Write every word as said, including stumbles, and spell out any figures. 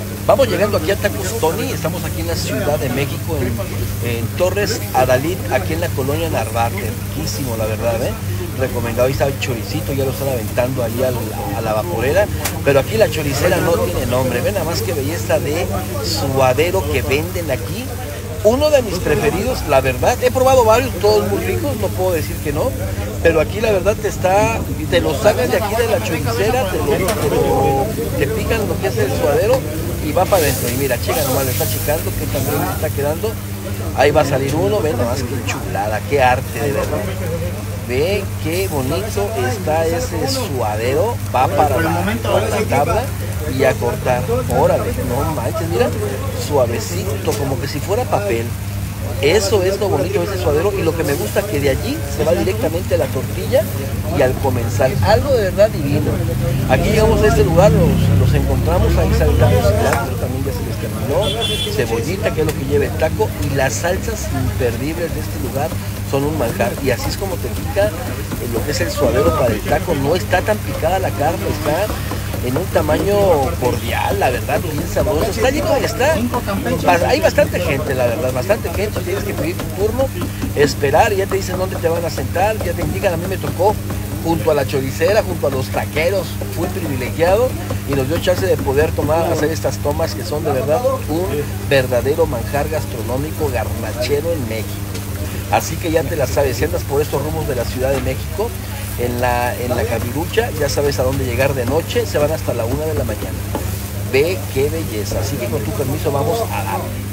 Vamos llegando aquí a Tacos Tony, estamos aquí en la Ciudad de México, en, en Torres Adalid, aquí en la colonia Narvarte. Riquísimo, la verdad, ¿eh? Recomendado. Ahí está el choricito, ya lo están aventando ahí al, a la vaporera, pero aquí la choricera no tiene nombre. Ven nada más que belleza de suadero que venden aquí. Uno de mis preferidos, la verdad, he probado varios, todos muy ricos, no puedo decir que no, pero aquí la verdad te está, te lo sacan de aquí de la choricera, te lo, te lo te pican lo que es el suadero y va para adentro. Y mira, chica nomás le está checando que también está quedando. Ahí va a salir uno, ven nomás qué chulada, qué arte de verdad. Ve qué bonito está ese suadero, va para la, para la tabla y a cortar. Órale, no manches, mira, suavecito, como que si fuera papel. Eso es lo bonito de ese suadero, y lo que me gusta que de allí se va directamente a la tortilla y al comensal. Algo de verdad divino. Aquí llegamos a este lugar, los, los encontramos, ahí saltamos cilantro, también ya se les terminó, cebollita, que es lo que lleva el taco, y las salsas imperdibles de este lugar son un manjar. Y así es como te pica lo que es el suadero para el taco. No está tan picada la carne, está en un tamaño cordial, la verdad, bien sabroso. Está lleno, está, hay bastante gente, la verdad, bastante gente. Tienes que pedir tu turno, esperar, y ya te dicen dónde te van a sentar, ya te indican. A mí me tocó junto a la choricera, junto a los taqueros, fui privilegiado y nos dio chance de poder tomar, hacer estas tomas que son de verdad un verdadero manjar gastronómico garnachero en México. Así que ya te la sabes, si andas por estos rumos de la Ciudad de México, en la, en la Capirucha, ya sabes a dónde llegar de noche, se van hasta la una de la mañana. Ve qué belleza, así que con tu permiso vamos a darle.